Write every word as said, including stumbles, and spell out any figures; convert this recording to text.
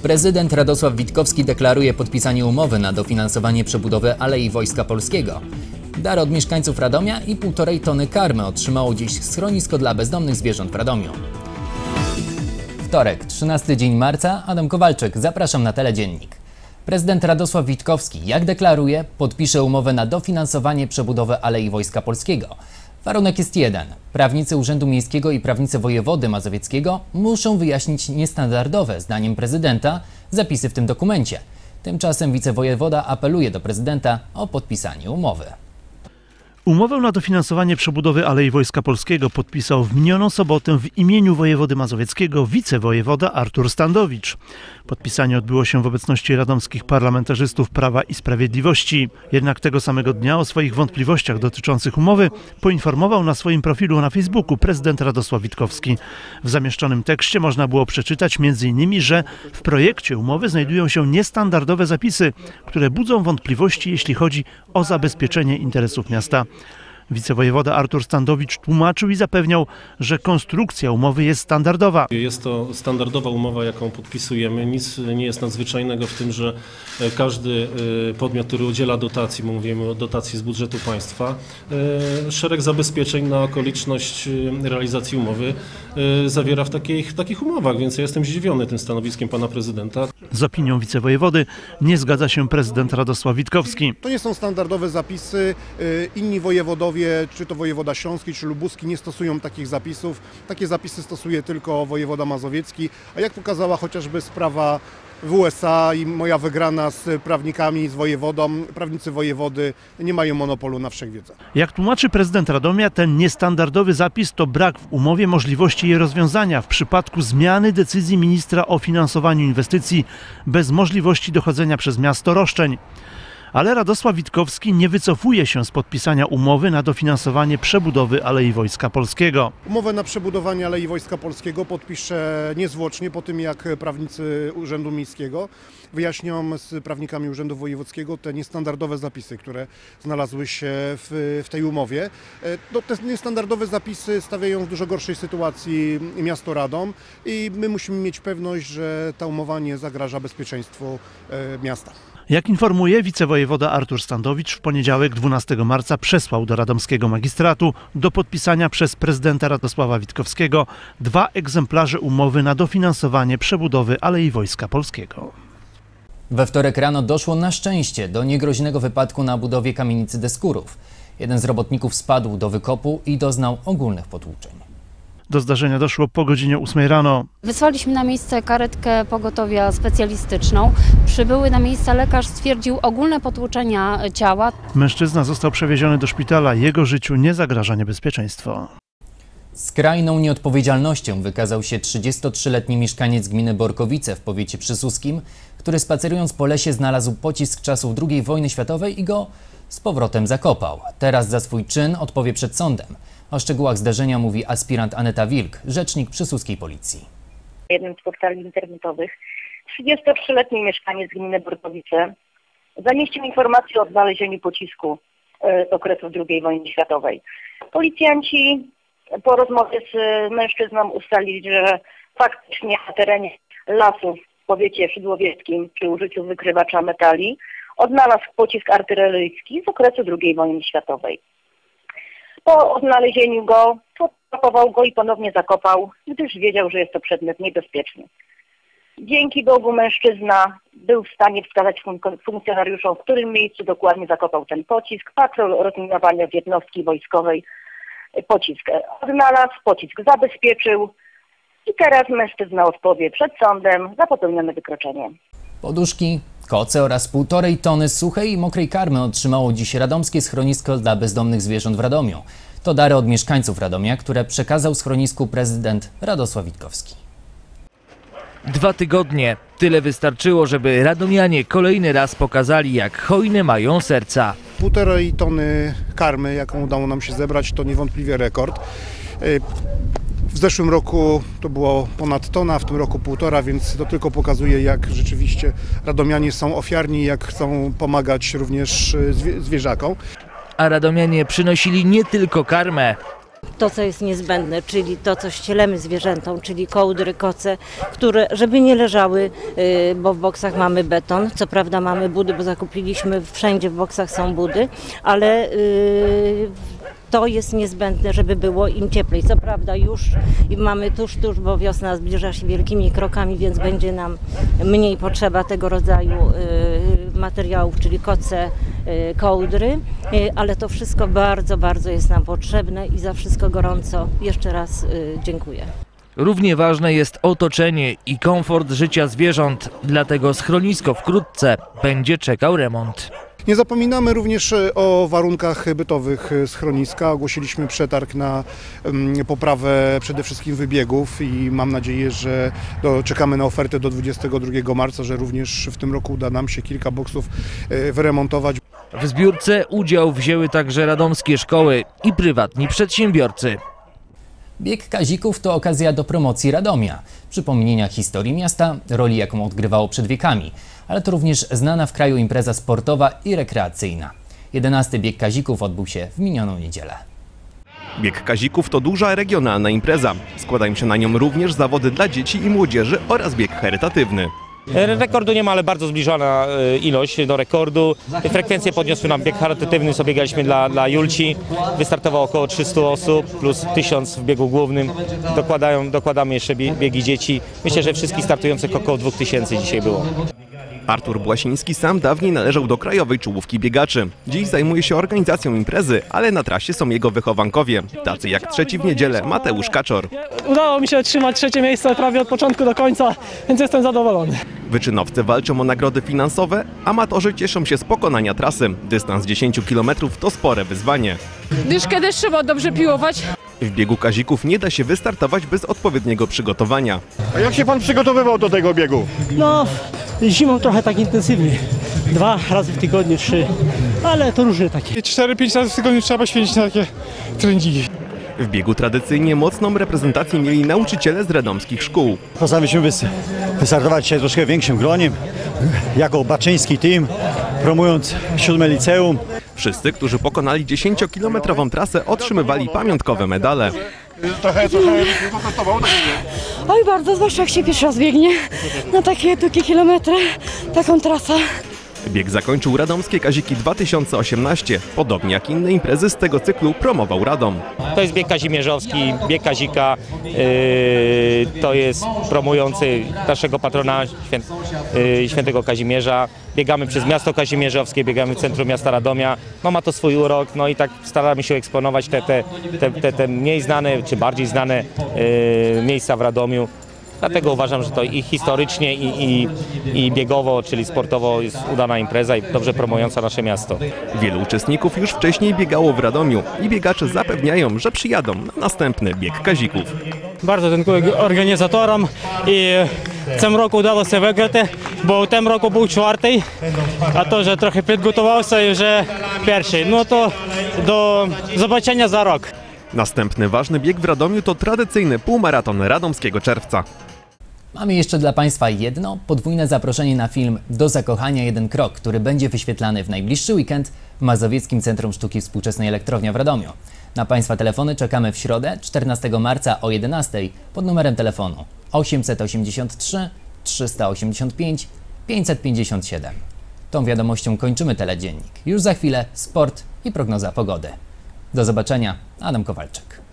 Prezydent Radosław Witkowski deklaruje podpisanie umowy na dofinansowanie przebudowy Alei Wojska Polskiego. Dar od mieszkańców Radomia i półtorej tony karmy otrzymało dziś schronisko dla bezdomnych zwierząt w Radomiu. Wtorek, trzynasty dzień marca, Adam Kowalczyk, zapraszam na Teledziennik. Prezydent Radosław Witkowski, jak deklaruje, podpisze umowę na dofinansowanie przebudowy Alei Wojska Polskiego. Warunek jest jeden. Prawnicy Urzędu Miejskiego i prawnicy wojewody mazowieckiego muszą wyjaśnić niestandardowe, zdaniem prezydenta, zapisy w tym dokumencie. Tymczasem wicewojewoda apeluje do prezydenta o podpisanie umowy. Umowę na dofinansowanie przebudowy Alei Wojska Polskiego podpisał w minioną sobotę w imieniu wojewody mazowieckiego wicewojewoda Artur Standowicz. Podpisanie odbyło się w obecności radomskich parlamentarzystów Prawa i Sprawiedliwości. Jednak tego samego dnia o swoich wątpliwościach dotyczących umowy poinformował na swoim profilu na Facebooku prezydent Radosław Witkowski. W zamieszczonym tekście można było przeczytać między innymi, że w projekcie umowy znajdują się niestandardowe zapisy, które budzą wątpliwości, jeśli chodzi o zabezpieczenie interesów miasta. Wicewojewoda Artur Standowicz tłumaczył i zapewniał, że konstrukcja umowy jest standardowa. Jest to standardowa umowa, jaką podpisujemy. Nic nie jest nadzwyczajnego w tym, że każdy podmiot, który udziela dotacji, bo mówimy o dotacji z budżetu państwa, szereg zabezpieczeń na okoliczność realizacji umowy zawiera w takich, w takich umowach, więc ja jestem zdziwiony tym stanowiskiem pana prezydenta. Z opinią wicewojewody nie zgadza się prezydent Radosław Witkowski. To nie są standardowe zapisy. Inni wojewodowie, czy to wojewoda śląski, czy lubuski, nie stosują takich zapisów. Takie zapisy stosuje tylko wojewoda mazowiecki, a jak pokazała chociażby sprawa w U S A i moja wygrana z prawnikami, z wojewodą, prawnicy wojewody nie mają monopolu na wszechwiedzę. Jak tłumaczy prezydent Radomia, ten niestandardowy zapis to brak w umowie możliwości jej rozwiązania w przypadku zmiany decyzji ministra o finansowaniu inwestycji bez możliwości dochodzenia przez miasto roszczeń. Ale Radosław Witkowski nie wycofuje się z podpisania umowy na dofinansowanie przebudowy Alei Wojska Polskiego. Umowę na przebudowanie Alei Wojska Polskiego podpiszę niezwłocznie po tym, jak prawnicy Urzędu Miejskiego wyjaśnią z prawnikami Urzędu Wojewódzkiego te niestandardowe zapisy, które znalazły się w, w tej umowie. No, te niestandardowe zapisy stawiają w dużo gorszej sytuacji miasto Radom i my musimy mieć pewność, że ta umowa nie zagraża bezpieczeństwu miasta. Jak informuje wicewojewoda Artur Standowicz, w poniedziałek dwunastego marca przesłał do radomskiego magistratu do podpisania przez prezydenta Radosława Witkowskiego dwa egzemplarze umowy na dofinansowanie przebudowy Alei Wojska Polskiego. We wtorek rano doszło na szczęście do niegroźnego wypadku na budowie kamienicy Deskurów. Jeden z robotników spadł do wykopu i doznał ogólnych potłuczeń. Do zdarzenia doszło po godzinie ósmej rano. Wysłaliśmy na miejsce karetkę pogotowia specjalistyczną. Przybyły na miejsce lekarz stwierdził ogólne potłuczenia ciała. Mężczyzna został przewieziony do szpitala. Jego życiu nie zagraża niebezpieczeństwo. Skrajną nieodpowiedzialnością wykazał się trzydziestotrzyletni mieszkaniec gminy Borkowice w powiecie przysłuskim, który spacerując po lesie znalazł pocisk czasów drugiej wojny światowej i go z powrotem zakopał. Teraz za swój czyn odpowie przed sądem. O szczegółach zdarzenia mówi aspirant Aneta Wilk, rzecznik przysuskiej policji. W jednym z portali internetowych trzydziestotrzyletni mieszkaniec gminy Borkowice zamieścił informację o znalezieniu pocisku z okresu drugiej wojny światowej. Policjanci po rozmowie z mężczyzną ustalili, że faktycznie na terenie lasu w powiecie szydłowieckim przy użyciu wykrywacza metali odnalazł pocisk artyleryjski z okresu drugiej wojny światowej. Po odnalezieniu go, fotografował go i ponownie zakopał, gdyż wiedział, że jest to przedmiot niebezpieczny. Dzięki Bogu mężczyzna był w stanie wskazać fun- funkcjonariuszom, w którym miejscu dokładnie zakopał ten pocisk. Patrol rozminowania z jednostki wojskowej pocisk odnalazł, pocisk zabezpieczył i teraz mężczyzna odpowie przed sądem za popełnione wykroczenie. Poduszki, koce oraz półtorej tony suchej i mokrej karmy otrzymało dziś radomskie schronisko dla bezdomnych zwierząt w Radomiu. To dary od mieszkańców Radomia, które przekazał schronisku prezydent Radosław Witkowski. Dwa tygodnie. Tyle wystarczyło, żeby radomianie kolejny raz pokazali, jak hojne mają serca. Półtorej tony karmy, jaką udało nam się zebrać, to niewątpliwie rekord. W zeszłym roku to było ponad tona, w tym roku półtora, więc to tylko pokazuje, jak rzeczywiście radomianie są ofiarni, jak chcą pomagać również zwierzakom. A radomianie przynosili nie tylko karmę. to, co jest niezbędne, czyli to, co ścielemy zwierzętom, czyli kołdry, koce, które, żeby nie leżały, bo w boksach mamy beton. Co prawda mamy budy, bo zakupiliśmy, wszędzie w boksach są budy, ale to jest niezbędne, żeby było im cieplej. Co prawda już mamy tuż, tuż, bo wiosna zbliża się wielkimi krokami, więc będzie nam mniej potrzeba tego rodzaju materiałów, czyli koce, kołdry, ale to wszystko bardzo, bardzo jest nam potrzebne i za wszystko gorąco jeszcze raz dziękuję. Równie ważne jest otoczenie i komfort życia zwierząt, dlatego schronisko wkrótce będzie czekał remont. Nie zapominamy również o warunkach bytowych schroniska. Ogłosiliśmy przetarg na poprawę przede wszystkim wybiegów i mam nadzieję, że do, czekamy na ofertę do dwudziestego drugiego marca, że również w tym roku uda nam się kilka boksów wyremontować. W zbiórce udział wzięły także radomskie szkoły i prywatni przedsiębiorcy. Bieg Kazików to okazja do promocji Radomia, przypomnienia historii miasta, roli jaką odgrywało przed wiekami, ale to również znana w kraju impreza sportowa i rekreacyjna. jedenasty bieg Kazików odbył się w minioną niedzielę. Bieg Kazików to duża regionalna impreza. Składają się na nią również zawody dla dzieci i młodzieży oraz bieg charytatywny. Rekordu nie ma, ale bardzo zbliżona ilość do rekordu. Frekwencję podniosły nam bieg charytatywny, co biegaliśmy dla, dla Julci. Wystartowało około trzysta osób plus tysiąc w biegu głównym. Dokładają, dokładamy jeszcze biegi dzieci. Myślę, że wszystkich startujących około dwóch tysięcy dzisiaj było. Artur Błasiński sam dawniej należał do krajowej czołówki biegaczy. Dziś zajmuje się organizacją imprezy, ale na trasie są jego wychowankowie, tacy jak trzeci w niedzielę Mateusz Kaczor. Udało mi się trzymać trzecie miejsce prawie od początku do końca, więc jestem zadowolony. Wyczynowcy walczą o nagrody finansowe, amatorzy cieszą się z pokonania trasy. Dystans dziesięć kilometrów to spore wyzwanie. Dyszkę też trzeba dobrze piłować. W biegu Kazików nie da się wystartować bez odpowiedniego przygotowania. A jak się pan przygotowywał do tego biegu? No, zimą trochę tak intensywnie. Dwa razy w tygodniu, trzy, ale to różne takie. Cztery, pięć razy w tygodniu trzeba poświęcić na takie treningi. W biegu tradycyjnie mocną reprezentację mieli nauczyciele z radomskich szkół. Postanowiliśmy wystartować się troszkę większym groniem, jako baczyński team, promując siódme liceum. Wszyscy, którzy pokonali dziesięciokilometrową trasę, otrzymywali pamiątkowe medale. Trochę, trochę potestował, tak nie? Oj, bardzo, zwłaszcza jak się pierwszy raz biegnie na takie długie kilometry, taką trasę. Bieg zakończył Radomskie Kaziki dwa tysiące osiemnaście. Podobnie jak inne imprezy z tego cyklu promował Radom. To jest bieg kazimierzowski, bieg Kazika, yy, to jest promujący naszego patrona świę, yy, świętego Kazimierza. Biegamy przez miasto kazimierzowskie, biegamy w centrum miasta Radomia. No ma to swój urok, no i tak staramy się eksponować te, te, te, te, te mniej znane czy bardziej znane yy, miejsca w Radomiu. Dlatego uważam, że to i historycznie, i, i, i biegowo, czyli sportowo jest udana impreza i dobrze promująca nasze miasto. Wielu uczestników już wcześniej biegało w Radomiu i biegacze zapewniają, że przyjadą na następny bieg Kazików. Bardzo dziękuję organizatorom i w tym roku udało się wygrać, bo w tym roku był czwarty, a to, że trochę przygotował się, że pierwszy. No to do zobaczenia za rok. Następny ważny bieg w Radomiu to tradycyjny półmaraton radomskiego czerwca. Mamy jeszcze dla Państwa jedno podwójne zaproszenie na film Do zakochania jeden krok, który będzie wyświetlany w najbliższy weekend w Mazowieckim Centrum Sztuki Współczesnej Elektrownia w Radomiu. Na Państwa telefony czekamy w środę, czternastego marca o jedenastej pod numerem telefonu osiemset osiemdziesiąt trzy trzysta osiemdziesiąt pięć pięćset pięćdziesiąt siedem. Tą wiadomością kończymy teledziennik. Już za chwilę sport i prognoza pogody. Do zobaczenia, Adam Kowalczyk.